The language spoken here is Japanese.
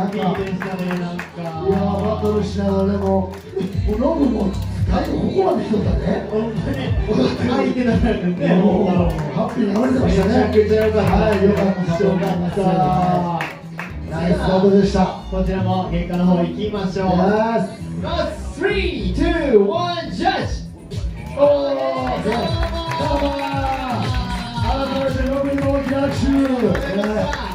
ピーでしたね、なんか。 いやバトルしながらでもノブも最後ここまで来とったね。 本当に相手だからね。 ハッピーに流れてましたね。 めちゃくちゃ良かった。 はい、よかった。よかった。ナイスバトルでした。 こちらも結果の方行きましょう。3、2、1、ジャッジ。 おー、どうも改めてノブに大きな拍手。